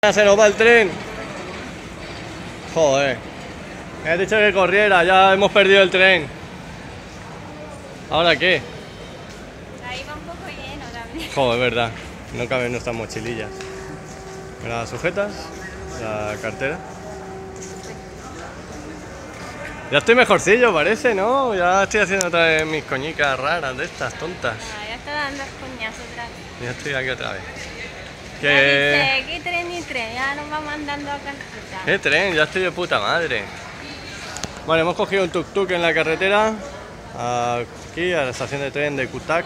Se nos va el tren. Joder. Me has dicho que corriera, ya hemos perdido el tren. ¿Ahora qué? Ahí va un poco lleno también. Joder, es verdad. No caben nuestras mochilillas. ¿Me las sujetas? La cartera. Ya estoy mejorcillo, parece, ¿no? Ya estoy haciendo otra vez mis coñicas raras de estas, tontas. Ya está dando coñazo otra vez. Ya estoy aquí otra vez. Ya dice, ¿qué tren ni tren? Ya nos vamos andando a Calcuta. ¿Qué tren? Ya estoy de puta madre. Bueno, hemos cogido un tuk-tuk en la carretera, aquí a la estación de tren de Cuttack.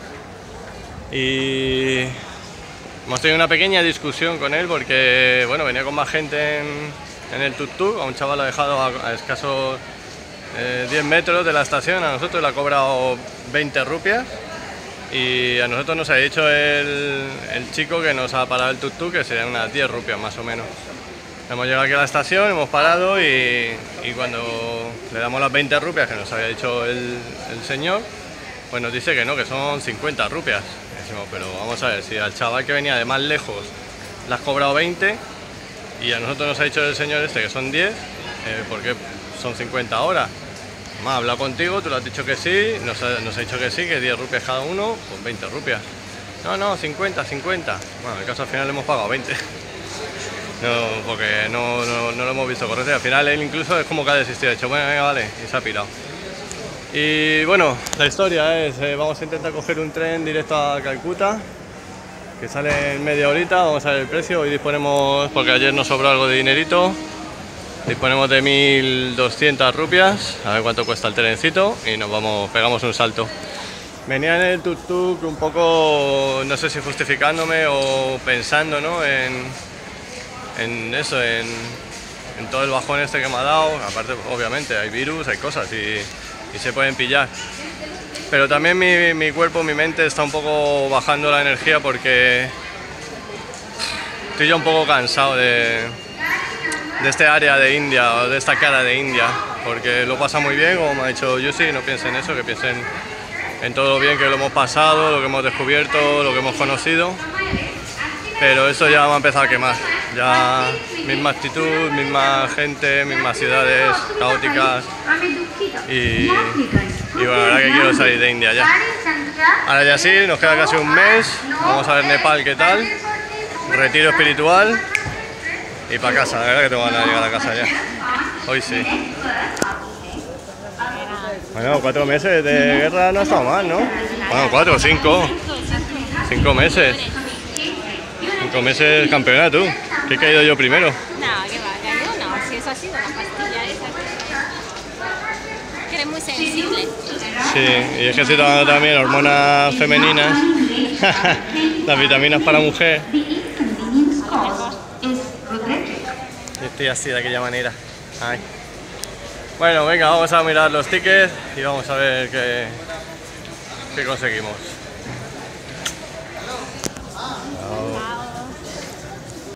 Y hemos tenido una pequeña discusión con él porque, bueno, venía con más gente en el tuk-tuk. A un chaval lo ha dejado a escasos 10 metros de la estación, a nosotros le ha cobrado 20 rupias. Y a nosotros nos ha dicho el chico que nos ha parado el tuk-tuk que serían unas 10 rupias más o menos. Hemos llegado aquí a la estación, hemos parado y cuando le damos las 20 rupias que nos había dicho el señor, pues nos dice que no, que son 50 rupias. Y decimos, pero vamos a ver, si al chaval que venía de más lejos le has cobrado 20 y a nosotros nos ha dicho el señor este que son 10, ¿por qué son 50 ahora? Ha hablado contigo, tú le has dicho que sí, nos ha dicho que sí, que 10 rupias cada uno, pues 20 rupias. No, 50. Bueno, en el caso al final le hemos pagado 20. No, porque no lo hemos visto correcto. Al final él incluso es como que ha desistido, ha dicho, bueno, venga, vale, y se ha pirado. Y bueno, la historia es, vamos a intentar coger un tren directo a Calcuta, que sale en media horita, vamos a ver el precio. Hoy disponemos, porque ayer nos sobró algo de dinerito, disponemos de 1200 rupias, a ver cuánto cuesta el trencito y nos vamos, pegamos un salto. Venía en el tuk-tuk un poco, no sé si justificándome o pensando, ¿no? en eso, en todo el bajón este que me ha dado. Aparte, obviamente, hay virus, hay cosas y se pueden pillar. Pero también mi cuerpo, mi mente está un poco bajando la energía porque estoy ya un poco cansado de este área de India, o de esta cara de India, porque lo pasa muy bien, como me ha dicho Yusi, no piensen en eso, que piensen en todo lo bien que lo hemos pasado, lo que hemos descubierto, lo que hemos conocido, pero eso ya va a empezar a quemar, ya misma actitud, misma gente, mismas ciudades caóticas y bueno, la verdad que quiero salir de India ya. Ahora ya sí, nos queda casi un mes, vamos a ver Nepal qué tal, retiro espiritual. Y para casa, la verdad que tengo ganas de llegar a casa ya. Hoy sí. Bueno, 4 meses de guerra no ha estado mal, ¿no? Bueno, 4 o 5. 5 meses. 5 meses campeona tú. ¿Qué he caído yo primero? No, que va, cayó, no. Si eso ha sido la pastilla esa. Que eres muy sensible. Sí, y es que estoy tomando también hormonas femeninas. Las vitaminas para mujer. Estoy así de aquella manera. Ay. Bueno, venga, vamos a mirar los tickets y vamos a ver qué conseguimos.